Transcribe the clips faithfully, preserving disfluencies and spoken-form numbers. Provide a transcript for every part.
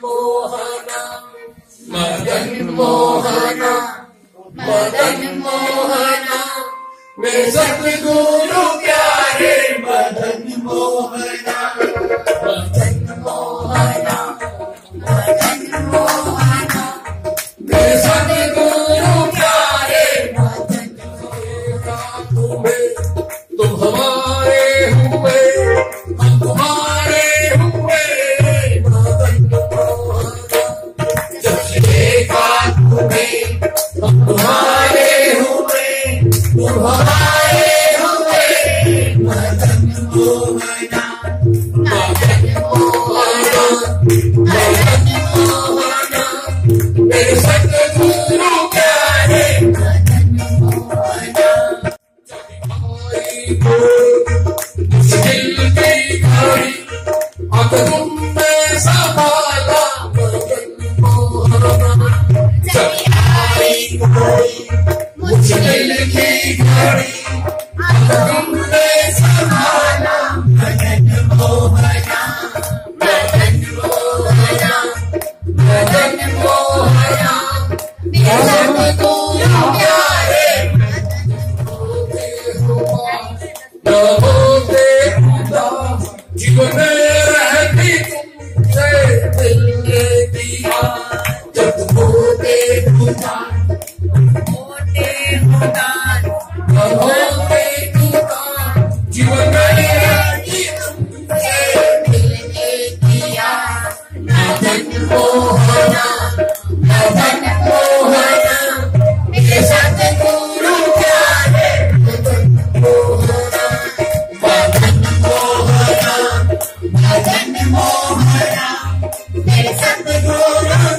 मोहना मदन मोहना मदन मोहना मेरे सतगुरु प्यारे मदन मोहना मदन मोहना मदन मोहना मेरे सतगुरु प्यारे मदन मोहना तुम्हें तुम हमारे हुए हम तुम्हारे हुए मदन मोहना जब से देखा तुम्हें हम तुम्हारे हुए तुम हमारे हुए मदन मोहना मदन मोहना मदन मोहना मेरे सतगुरु प्यारे मदन मोहना मुश्किल की घड़ी अब तुमने संभाला मदन मोहना जब आई कोई मुश्किल की घड़ी अब तुमने संभाला मदन मोहना मदन मोहना मदन मोहना मेरे सतगुरु प्यारे न होते खुदा जीवन रहती तुमसे दिल ने दिया जब होते खुदा होते खुदा न होते खुदा जीवन रहती तुमसे दिल ने दिया मदन मोहना मदन मोहना मेरे सतगुरु प्यारे मदन मोहना मदन मोहना मदन मोहना मेरे सतगुरु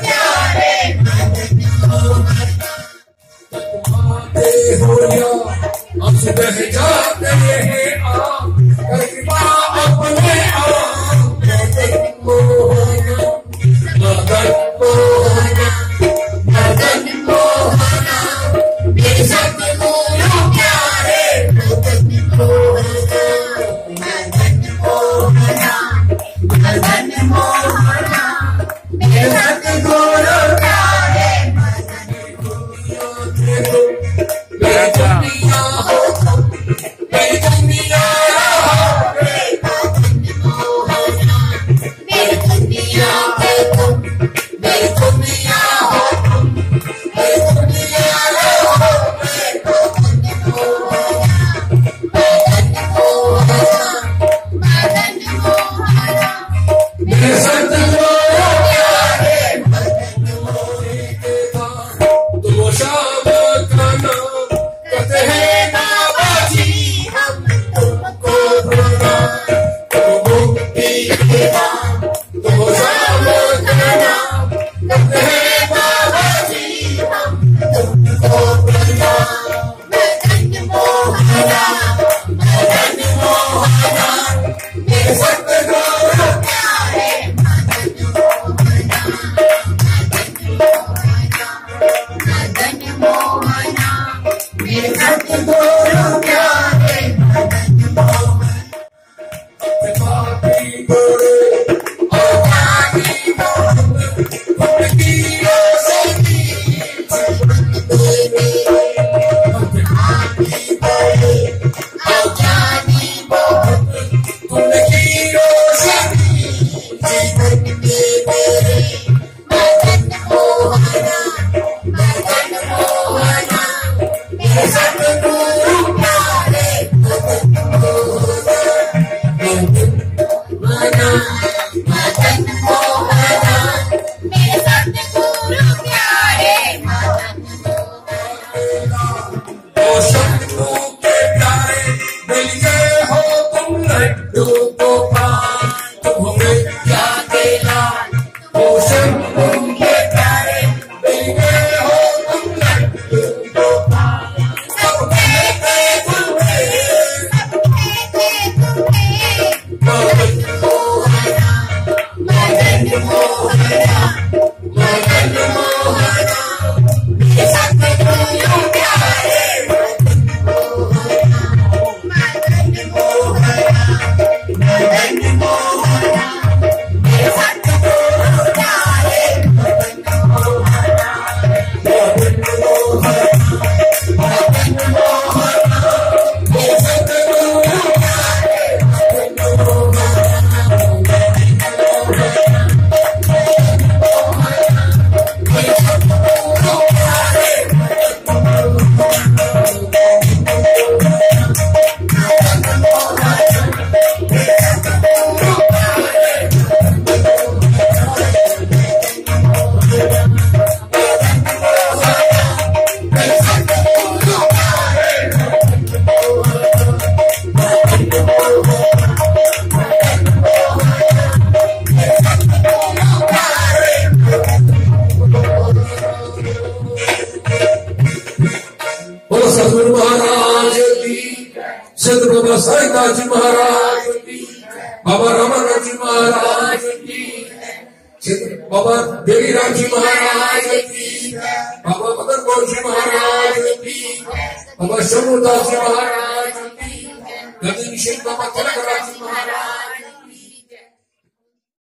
दास जी महाराज की, बाबा रमन जी महाराज की, बाबा देवीराज जी महाराज की, बाबा मदन मोहन जी महाराज की, बाबा शंभुदास जी महाराज की, गदिन सिंह बाबा तिलकराज जी महाराज